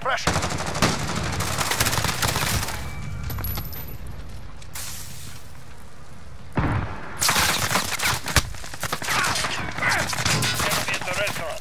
pressure. Enemy at the restaurant.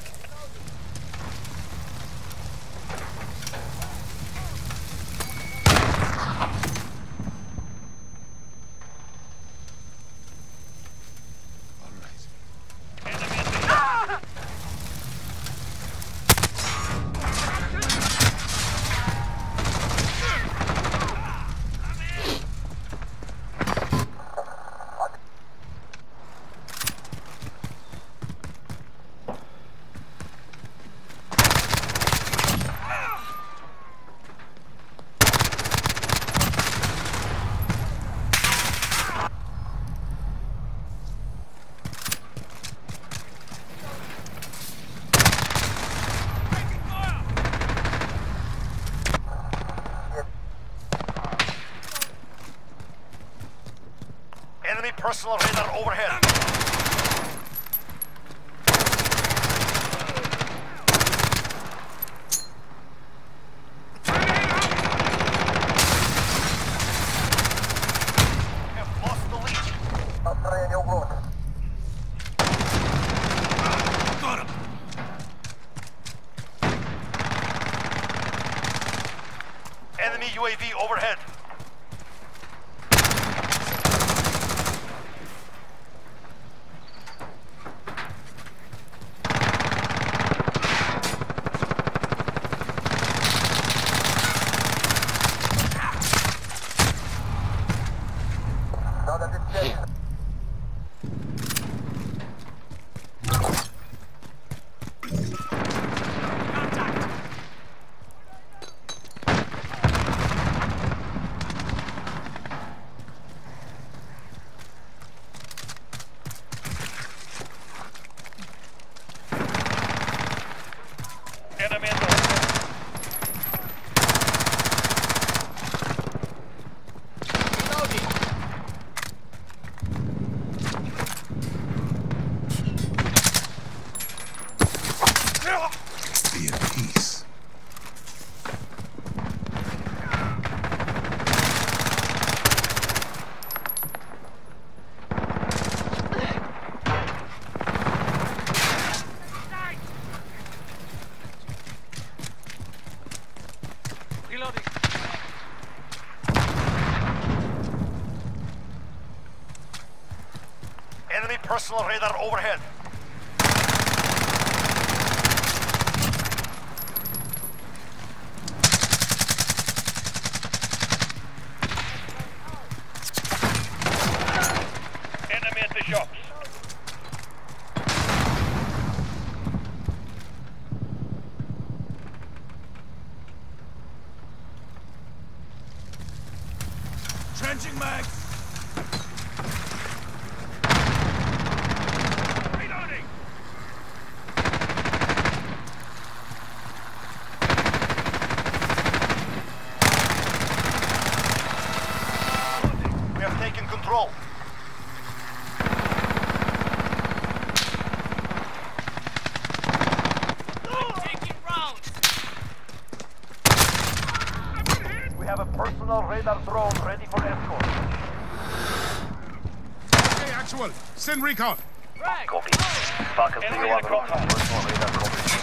Enemy personal radar overhead. We have lost the lead. Got him. Enemy UAV overhead. Enemy at the Be at peace. reloading. Enemy personal radar overhead. Enemy at the shops. Trenching mag. Reloading. We have taken control. Taking rounds. We have a personal radar drone ready for escort. Okay, actual. Send recon. Copy. Falcon 3-1 personal radar coverage.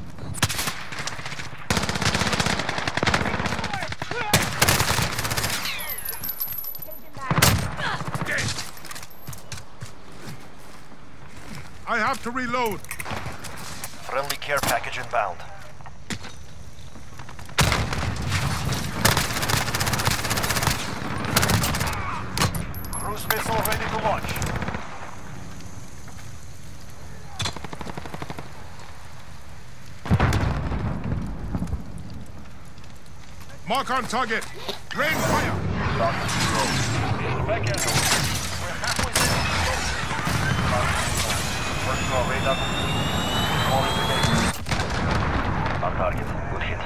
I have to reload. Friendly care package inbound. Cruise missile ready to launch. Mark on target. Rain fire. Back in. We're halfway there. Personal radar. Calling the gate. On target. Good hit.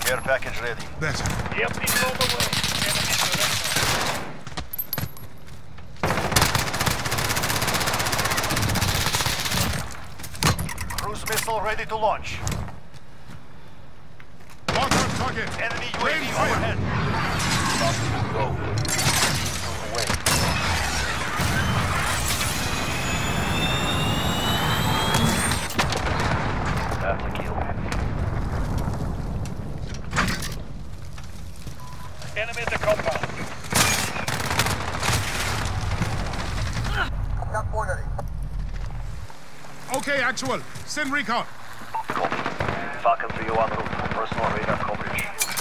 Care package ready. Better. Yep, he's on the way. Enemy director. Cruise missile ready to launch. Mark on target. Enemy Rain UAV fire. overhead. Go. Away. That's a kill. Enemy at the compound. Okay, actual. Send recon. Copy. Falcon 3 en route. Personal radar coverage.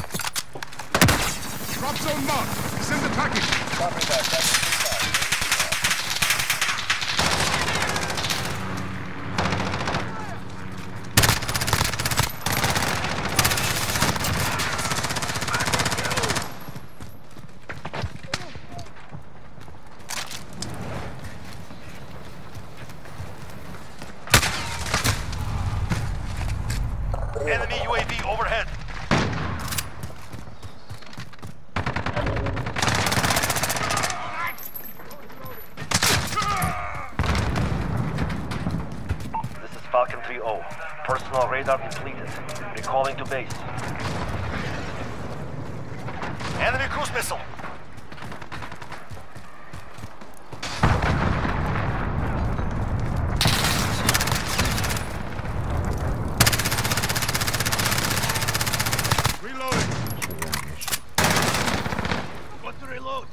Drop zone mark. Send the package. Copy that. Enemy UAV overhead. This is Falcon 3-0. Personal radar depleted. Recalling to base. Enemy cruise missile. Reloading. What to reload?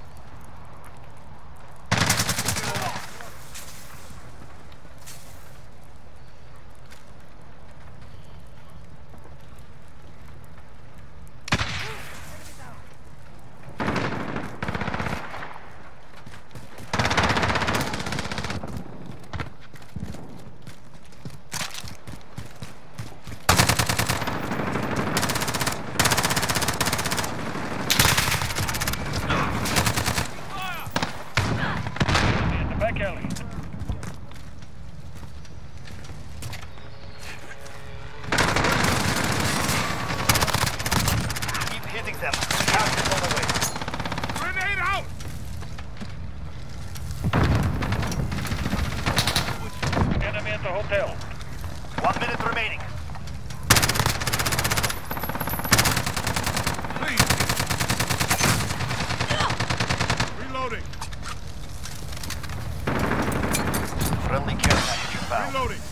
In the back alley. Keep hitting them. Gas is on the way. Grenade out. Enemy at the hotel. 1 minute remaining. Please. Reloading. Friendly care package inbound. Reloading.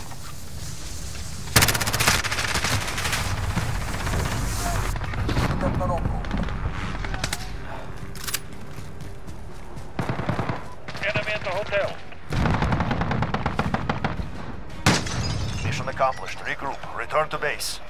Enemy at the hotel. Mission accomplished. Regroup. Return to base.